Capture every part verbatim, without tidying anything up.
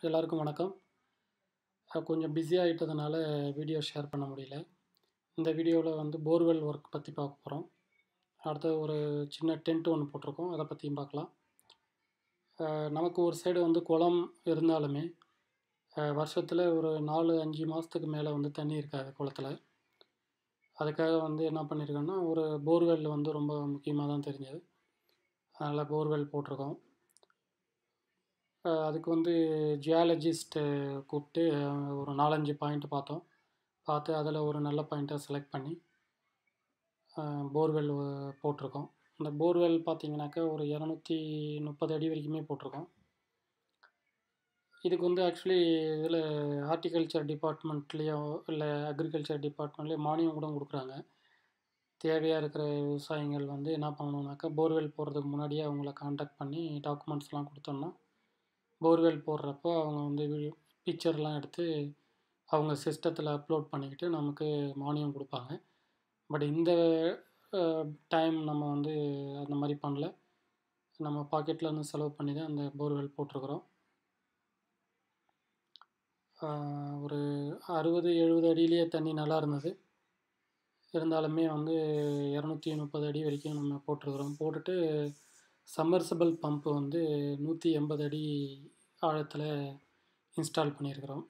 எல்லாருக்கும் வணக்கம். அ கொஞ்சம் பிஸி ஆயிட்டதுனால வீடியோ ஷேர் பண்ண முடியல. இந்த வீடியோவில் வந்து போர்வெல் ஒர்க் பற்றி பார்க்க போகிறோம். அடுத்து ஒரு சின்ன டென்ட் ஒன்று போட்டிருக்கோம், அதை பற்றியும் பார்க்கலாம். அ நமக்கு ஒரு சைடு வந்து குளம் இருந்தாலுமே அ வருஷத்தில் ஒரு நாலு அஞ்சு மாதத்துக்கு மேலே வந்து தண்ணி இருக்காது குளத்துல. அதுக்காக வந்து என்ன பண்ணியிருக்கோன்னா, ஒரு போர்வெல் வந்து ரொம்ப முக்கியமாக தான் தெரிஞ்சது. அதனால் போர்வெல் போட்டிருக்கோம். அ அதுக்கு வந்து ஜியாலஜிஸ்ட்டு கூப்பிட்டு ஒரு நாலு அஞ்சு பாயிண்ட் பார்த்தோம். பார்த்து அதில் ஒரு நல்ல பாயிண்ட்டை செலக்ட் பண்ணி போர்வெல் போட்டிருக்கோம். இந்த போர்வெல் பார்த்தீங்கன்னாக்கா ஒரு இரநூத்தி முப்பது அடி வரைக்குமே போட்டிருக்கோம். இதுக்கு வந்து ஆக்சுவலி இதில் ஹார்டிகல்ச்சர் டிபார்ட்மெண்ட்லேயோ இல்லை அக்ரிகல்ச்சர் டிபார்ட்மெண்ட்லேயோ மானியம் கூட கொடுக்குறாங்க. தேவையாக இருக்கிற விவசாயிகள் வந்து என்ன பண்ணணுன்னாக்கா, போர்வெல் போடுறதுக்கு முன்னாடியே அவங்கள காண்டாக்ட் பண்ணி டாக்குமெண்ட்ஸ்லாம் கொடுத்தோம்னா, போர்வெல் போடுறப்போ அவங்க வந்து பிக்சர்லாம் எடுத்து அவங்க சிஸ்டத்தில் அப்லோட் பண்ணிக்கிட்டு நமக்கு மானியம் கொடுப்பாங்க. பட் இந்த டைம் நம்ம வந்து அந்த மாதிரி பண்ணல. நம்ம பாக்கெட்டில் இருந்து செலவு பண்ணி தான் அந்த போர்வெல் போட்டிருக்கிறோம். ஒரு அறுபது எழுபது அடியிலேயே தண்ணி நல்லா இருந்தது. இருந்தாலுமே வந்து இரநூத்தி முப்பது அடி வரைக்கும் நம்ம போட்டிருக்கிறோம். போட்டுட்டு சம்மர்சிபிள் பம்ப்பு வந்து நூற்றி எண்பது அடி ஆழத்தில் இன்ஸ்டால் பண்ணியிருக்கிறோம்.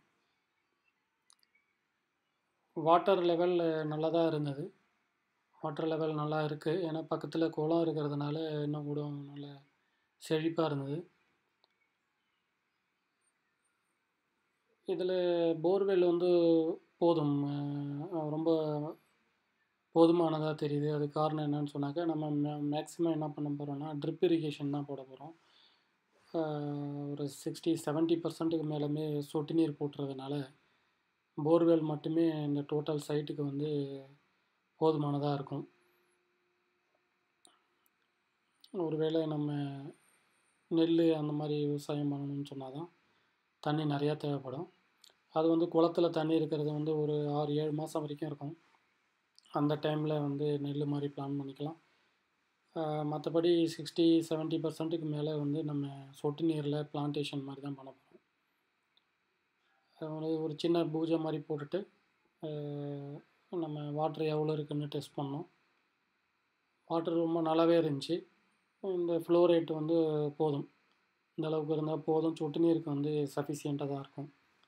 வாட்டர் லெவல் நல்லா தான் இருந்தது. வாட்டர் லெவல் நல்லா இருக்குது. ஏன்னா பக்கத்தில் குளம் இருக்கிறதுனால இன்னும் கூட நல்லா செழிப்பாக இருந்தது. இதில் போர்வெல் வந்து போதும், ரொம்ப போதுமானதாக தெரியுது. அது காரணம் என்னன்னு சொன்னாக்கா, நம்ம மே மேக்ஸிமம் என்ன பண்ண போகிறோம்னா, ட்ரிப் இரிகேஷன் தான் போட போகிறோம். ஒரு சிக்ஸ்டி செவன்ட்டி பர்சன்ட்டுக்கு மேலுமே சொட்டு நீர் போட்டுறதுனால போர்வெல் மட்டுமே இந்த டோட்டல் சைட்டுக்கு வந்து போதுமானதாக இருக்கும். ஒருவேளை நம்ம நெல் அந்த மாதிரி விவசாயம் பண்ணணும்னு சொன்னால் தான் தண்ணி நிறையா தேவைப்படும். அது வந்து குளத்துல தண்ணி இருக்கிறது வந்து ஒரு ஆறு ஏழு மாதம் வரைக்கும் இருக்கும். அந்த டைமில் வந்து நெல் மாதிரி பிளான் பண்ணிக்கலாம். மற்றபடி சிக்ஸ்டி செவன்ட்டி பர்சன்ட்டுக்கு மேலே வந்து நம்ம சொட்டு நீரில் பிளான்டேஷன் மாதிரி தான் பண்ண போகிறோம். ஒரு சின்ன பூஜை மாதிரி போட்டுட்டு நம்ம வாட்ரு எவ்வளோ இருக்குதுன்னு டெஸ்ட் பண்ணோம். வாட்ரு ரொம்ப நல்லாவே இருந்துச்சு. இந்த ஃப்ளோ ரேட் வந்து போதும், இந்த அளவுக்கு இருந்தால் போதும். சொட்டு நீருக்கு வந்து சஃபிஷியண்ட்டாக தான் இருக்கும்.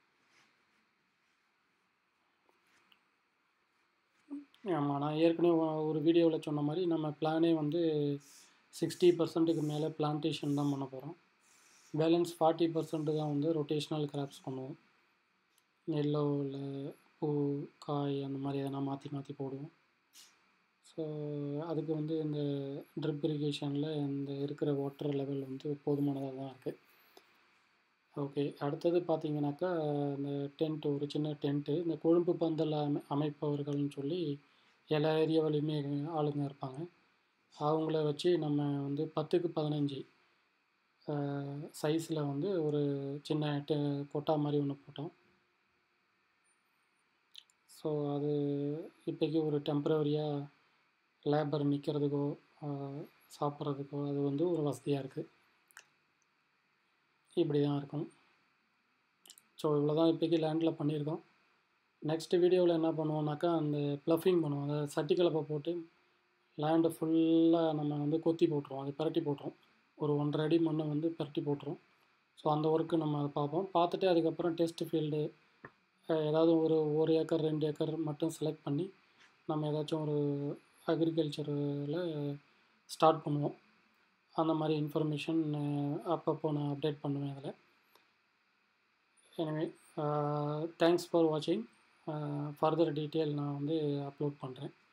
ஆமாம், நான் ஏற்கனவே ஒரு வீடியோவில் சொன்ன மாதிரி நம்ம பிளானே வந்து சிக்ஸ்டி பர்சன்ட்டுக்கு மேலே பிளான்டேஷன் தான் பண்ண போகிறோம். பேலன்ஸ் ஃபார்ட்டி பர்சன்ட்டு தான் வந்து ரொட்டேஷ்னல் கிராப்ஸ் பண்ணுவோம். நெல்லோ இல்லை பூ காய் அந்த மாதிரி எதனா மாற்றி மாற்றி போடுவோம். ஸோ அதுக்கு வந்து இந்த ட்ரிப் இரிகேஷனில் இந்த இருக்கிற வாட்டர் லெவல் வந்து போதுமானதாக தான் இருக்குது. ஓகே, அடுத்தது பார்த்தீங்கன்னாக்கா, இந்த டென்ட்டு, ஒரு சின்ன டென்ட்டு, இந்த கொழும்பு பந்தல் அமை அமைப்பவர்கள்னு சொல்லி எல்லா ஏரியாவிலையுமே ஆளுங்க இருப்பாங்க. அவங்கள வச்சு நம்ம வந்து பத்துக்கு பதினஞ்சு சைஸில் வந்து ஒரு சின்ன டெ கொட்டா மாதிரி ஒன்று போட்டோம். ஸோ அது இப்போக்கி ஒரு டெம்ப்ரவரியாக லேபர் நிற்கிறதுக்கோ சாப்பிட்றதுக்கோ அது வந்து ஒரு வசதியாக இருக்குது. இப்படி தான் இருக்கும். ஸோ இவ்வளோ தான் இப்போக்கி லேண்டில் பண்ணியிருக்கோம். நெக்ஸ்ட்டு வீடியோவில் என்ன பண்ணுவோம்னாக்கா, அந்த ப்ளஃபிங் பண்ணுவோம். அதாவது சட்டி கலப்பை போட்டு லேண்டு ஃபுல்லாக நம்ம வந்து கொத்தி போட்டுருவோம், அது பரட்டி போட்டுரும். ஒரு ஒன்றரை அடி மண்ணை வந்து பரட்டி போட்டுரும். ஸோ அந்த ஒர்க்கு நம்ம அதை பார்ப்போம். பார்த்துட்டு அதுக்கப்புறம் டெஸ்ட்டு ஃபீல்டு ஏதாவது ஒரு ஒரு ஏக்கர் ரெண்டு ஏக்கர் மட்டும் செலக்ட் பண்ணி நம்ம ஏதாச்சும் ஒரு அக்ரிகல்ச்சரில் ஸ்டார்ட் பண்ணுவோம். அந்த மாதிரி இன்ஃபர்மேஷன் அப்பப்போ நான் அப்டேட் பண்ணுவேன் அதில். எனிவே, தேங்க்ஸ் ஃபார் வாட்சிங். ஃபர்தர் டீட்டெயில் நான் வந்து அப்லோட் பண்ணுறேன்.